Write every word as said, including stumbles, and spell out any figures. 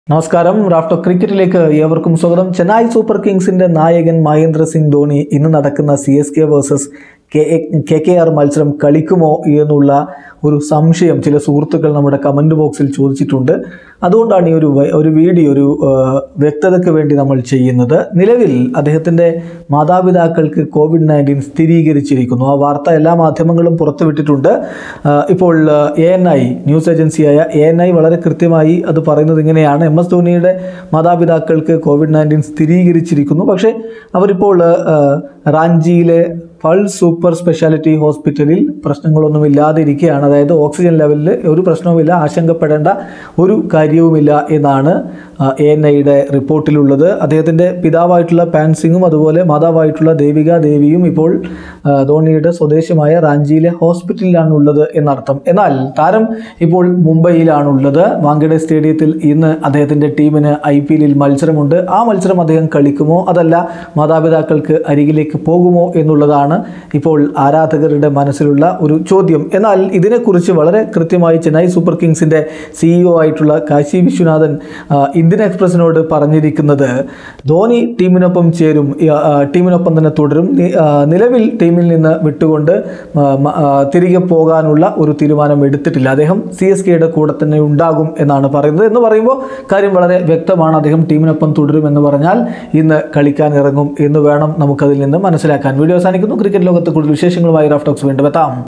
നമസ്കാരം റാഫ്റ്റോ ക്രിക്കറ്റിലേക്ക് ഏവർക്കും സ്വാഗതം. ചെന്നൈ സൂപ്പർ കിങ്സിന്റെ നായകൻ മഹേന്ദ്ര സിംഗ് ധോണി ഇന്ന് നടക്കുന്ന C S K versus K K R മത്സരം കളിക്കുമോ എന്നുള്ള ഒരു സംശയം ചില സുഹൃത്തുക്കൾ നമ്മുടെ കമൻറ്റ് ബോക്സിൽ ചോദിച്ചിട്ടുണ്ട്. അതുകൊണ്ടാണ് ഈ ഒരു ഒരു വീഡിയോ ഒരു വ്യക്തതയ്ക്ക് വേണ്ടി നമ്മൾ ചെയ്യുന്നത്. നിലവിൽ അദ്ദേഹത്തിൻ്റെ മാതാപിതാക്കൾക്ക് കോവിഡ് നയൻറ്റീൻ സ്ഥിരീകരിച്ചിരിക്കുന്നു. ആ വാർത്ത എല്ലാ മാധ്യമങ്ങളും പുറത്തുവിട്ടിട്ടുണ്ട്. ഇപ്പോൾ എ എൻ ഐ ന്യൂസ് ഏജൻസിയായ എ എൻ ഐ വളരെ കൃത്യമായി അത് പറയുന്നത് ഇങ്ങനെയാണ്: എം എസ് ധോണിയുടെ മാതാപിതാക്കൾക്ക് കോവിഡ് നയൻറ്റീൻ സ്ഥിരീകരിച്ചിരിക്കുന്നു. പക്ഷേ അവരിപ്പോൾ റാഞ്ചിയിലെ പൾസ് സൂപ്പർ സ്പെഷ്യാലിറ്റി ഹോസ്പിറ്റലിൽ പ്രശ്നങ്ങളൊന്നുമില്ലാതെ ഇരിക്കുകയാണ്. അതായത് ഓക്സിജൻ ലെവലിൽ ഒരു പ്രശ്നവുമില്ല, ആശങ്കപ്പെടേണ്ട ഒരു കാര്യവുമില്ല എന്നാണ് എ എൻ ഐയുടെ റിപ്പോർട്ടിലുള്ളത്. അദ്ദേഹത്തിൻ്റെ പിതാവായിട്ടുള്ള പാൻ സിംഗും അതുപോലെ മാതാവായിട്ടുള്ള ദേവിക ദേവിയും ഇപ്പോൾ ധോണിയുടെ സ്വദേശമായ റാഞ്ചിയിലെ ഹോസ്പിറ്റലിലാണുള്ളത് എന്നർത്ഥം. എന്നാൽ താരം ഇപ്പോൾ മുംബൈയിലാണുള്ളത്. വാങ്കഡെ സ്റ്റേഡിയത്തിൽ ഇന്ന് അദ്ദേഹത്തിൻ്റെ ടീമിന് ഐ പി എല്ലിൽ മത്സരമുണ്ട്. ആ മത്സരം അദ്ദേഹം കളിക്കുമോ അതല്ല മാതാപിതാക്കൾക്ക് അരികിലേക്ക് പോകുമോ എന്നുള്ളതാണ് ഇപ്പോൾ ആരാധകരുടെ മനസ്സിലുള്ള ഒരു ചോദ്യം. എന്നാൽ ഇതിനെക്കുറിച്ച് വളരെ കൃത്യമായി ചെന്നൈ സൂപ്പർ കിങ്സിൻ്റെ സിഇഒ ആയിട്ടുള്ള കാശി വിശ്വനാഥൻ ഇന്ത്യൻ എക്സ്പ്രസിനോട് പറഞ്ഞിരിക്കുന്നത് ധോണി ടീമിനൊപ്പം ചേരും, ടീമിനൊപ്പം തന്നെ തുടരും. നിലവിൽ ടീമിൽ നിന്ന് വിട്ടുകൊണ്ട് തിരികെ പോകാനുള്ള ഒരു തീരുമാനം എടുത്തിട്ടില്ല. അദ്ദേഹം സി എസ് കെയുടെ കൂടെ തന്നെ ഉണ്ടാകും എന്നാണ് പറയുന്നത്. എന്ന് പറയുമ്പോൾ കാര്യം വളരെ വ്യക്തമാണ്. അദ്ദേഹം ടീമിനൊപ്പം തുടരുമെന്ന് പറഞ്ഞാൽ ഇന്ന് കളിക്കാൻ ഇറങ്ങും എന്ന് വേണം നമുക്കതിൽ നിന്ന് മനസ്സിലാക്കാൻ. വീഡിയോ അവസാനിക്കുന്നു. ക്രിക്കറ്റ് ലോകത്ത് കൂടുതൽ വിശേഷങ്ങളുമായി റാഫ്റ്റോക്സ് വീണ്ടും എത്താം.